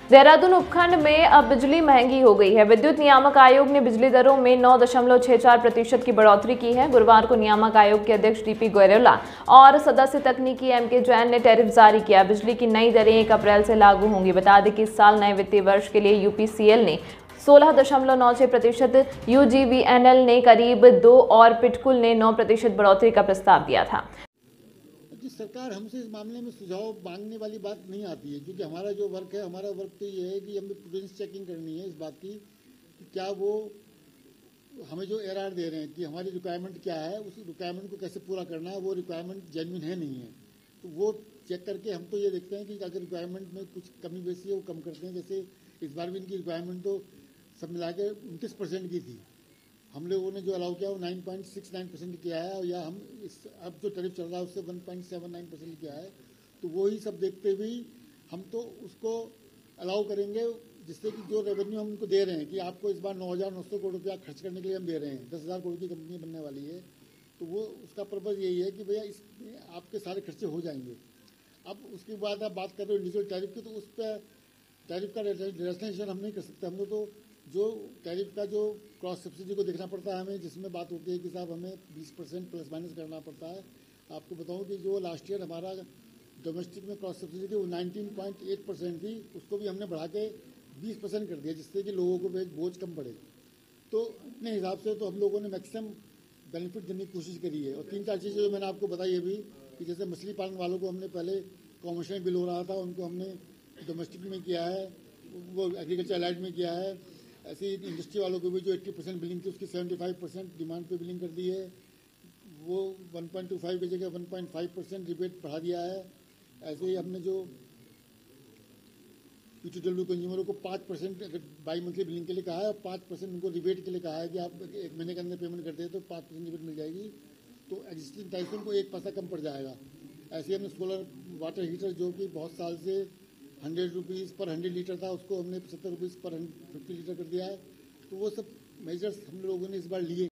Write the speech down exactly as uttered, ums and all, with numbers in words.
देहरादून उपखंड में अब बिजली महंगी हो गई है। विद्युत नियामक आयोग ने बिजली दरों में नौ दशमलव छह चार प्रतिशत की बढ़ोतरी की है। गुरुवार को नियामक आयोग के अध्यक्ष डीपी गोयरोला और सदस्य तकनीकी एम के जैन ने टैरिफ जारी किया। बिजली की नई दरें एक अप्रैल से लागू होंगी। बता दें कि इस साल नए वित्तीय वर्ष के लिए यूपीसीएल ने सोलह दशमलव नौ छह प्रतिशत, यूजीवीएनएल ने करीब दो और पिटकुल ने नौ प्रतिशत बढ़ोतरी का प्रस्ताव दिया था। सरकार हमसे इस मामले में सुझाव मांगने वाली बात नहीं आती है, क्योंकि हमारा जो वर्क है हमारा वर्क तो ये है कि हमें प्रूडेंस चेकिंग करनी है इस बात की कि क्या वो हमें जो एरआर दे रहे हैं कि हमारी रिक्वायरमेंट क्या है, उस रिक्वायरमेंट को कैसे पूरा करना है, वो रिक्वायरमेंट जेन्युइन है नहीं है। तो वो चेक करके हम तो ये देखते हैं कि अगर रिक्वायरमेंट में कुछ कमी बेसी है वो कम करते हैं। जैसे इस बार भी इनकी रिक्वायरमेंट तो सब मिला के उनतीस परसेंट की थी, हम लोगों ने जो अलाउ किया वो नौ पॉइंट सिक्स नाइन परसेंट किया है, और या हम इस अब जो टैरिफ चल रहा है उससे one point seven nine percent किया है। तो वो ही सब देखते हुए हम तो उसको अलाउ करेंगे, जिससे कि जो रेवेन्यू हम उनको दे रहे हैं कि आपको इस बार नौ हज़ार नौ सौ करोड़ रुपया खर्च करने के लिए हम दे रहे हैं, दस हज़ार करोड़ की कंपनी बनने वाली है, तो वो उसका पर्पज़ यही है कि भैया इसमें आपके सारे खर्चे हो जाएंगे। अब उसके बाद आप बात कर रहे हो इंडिविजुअल टैरिफ की, तो उस पर टैरिफ का रेजिस्ट्रेशन हम नहीं कर सकते। हम लोग तो जो टैरिफ का जो क्रॉस सब्सिडी को देखना पड़ता है हमें, जिसमें बात होती है कि साहब हमें बीस परसेंट प्लस माइनस करना पड़ता है। आपको बताऊं कि जो लास्ट ईयर हमारा डोमेस्टिक में क्रॉस सब्सिडी थी वो नाइनटीन पॉइंट एट परसेंट थी, उसको भी हमने बढ़ा के बीस परसेंट कर दिया, जिससे कि लोगों को बोझ कम पड़े। तो अपने हिसाब से तो हम लोगों ने मैक्सिमम बेनिफिट देने की कोशिश करी है। और तीन चार चीज़ें जो मैंने आपको बताई अभी कि जैसे मछली पालन वालों को हमने पहले कॉमर्शियल बिल हो रहा था, उनको हमने डोमेस्टिक में किया है, वो एग्रीकल्चर अलाइड में किया है। ऐसे ही इंडस्ट्री वालों को भी जो अस्सी परसेंट बिलिंग थी उसकी पचहत्तर परसेंट डिमांड पे बिलिंग कर दी है, वो वन पॉइंट टू फाइव की जगह one point five percent rebate बढ़ा दिया है। ऐसे ही हमने जो पीटीडब्ल्यू कंज्यूमरों को पाँच परसेंट अगर बाई मंथली बिलिंग के लिए कहा है, और पाँच परसेंट उनको रिबेट के लिए कहा है कि आप एक महीने के अंदर पेमेंट करते हैं तो पाँच परसेंट रिबेट मिल जाएगी, तो एग्जिस्टिंग प्राइस को एक पैसा कम पड़ जाएगा। ऐसे ही हमने सोलर वाटर हीटर जो कि बहुत साल से hundred rupees per hundred litre था, उसको हमने पचहत्तर रुपीज़ पर फिफ्टी लीटर कर दिया है। तो वो सब मेजर्स हम लोगों ने इस बार लिए।